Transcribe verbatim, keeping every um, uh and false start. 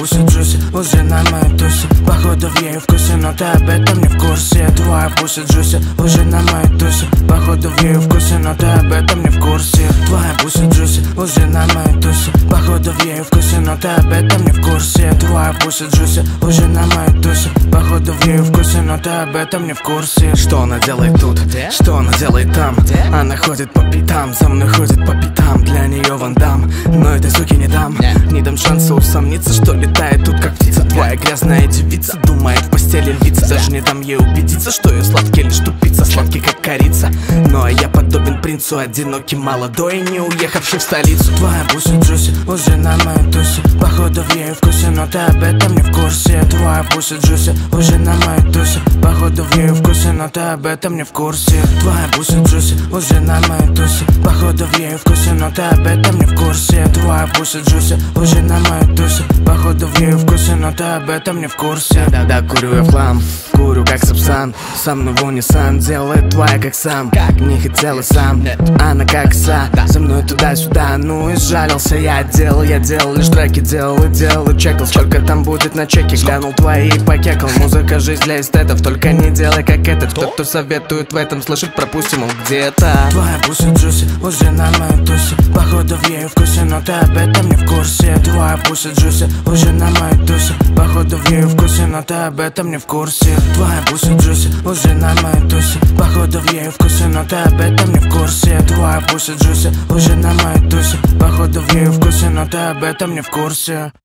пусть джуси уже на моей тусе. Походу в ее вкусе, но ты об этом не в курсе. Твоя пусть джуси уже на моей тусе. Походу в ее вкусе, но ты об этом не в курсе. Твоя пусть джуси уже на моей тусе. Походу в ее вкусе, но ты об этом не в курсе. Твоя пусть джуси уже на моей тусе. Походу в ее вкусе, но ты об этом не в курсе. Что она делает тут? Что она делает там? Она ходит по пятам, за мной ходит по пятам. Для нее Ван Дам, но этой суки не дам. Не дам шанса усомниться, что летает тут как птица. Твоя грязная девица думает в постели львица. Даже не дам ей убедиться, что ее сладкий лишь тупица. Сладкий как корица. Ну а я подобен принцу, одинокий, молодой, не уехавший в столицу. Твоя пусть джуси уже на моей тусе. Походу в ее вкусе, но ты об этом не в курсе. Твоя пусть джуси уже на моей тусе. Походу в ее вкусе, но ты об этом не в курсе. Твоя пусть джуси уже на моей тусе. Походу в ее вкусе, но ты об этом не в курсе. Твоя пусть джуси уже на моей тусе. Походу в ее вкусе, но ты об этом не в курсе. Да-да, курю я в хлам, курю как Сапсан. Со мной в унисон, делает твоя как сам. Не хотела сам, она как са. Со мной туда-сюда, ну и сжалился. Я делал, я делал, лишь треки делал и делал и чекал. Сколько там будет на чеке, глянул твои и покекал. Музыка, жизнь для эстетов, только не делай как этот. Тот, кто советует в этом слышать, пропустим, он где-то. Твоя пусть джуси уже на моей тусе. Походу в ее вкусе, но ты об этом не в курсе. Твоя пусть джуси уже на моей тусе. Походу в ее вкусе, но ты об этом не в курсе. Твоя пусть джуси уже на моей тусе. Походу в ее вкусе, но ты об этом не в курсе. Твоя пусть джуси уже на моей тусе. Походу в ее вкусе, но ты об этом не в курсе.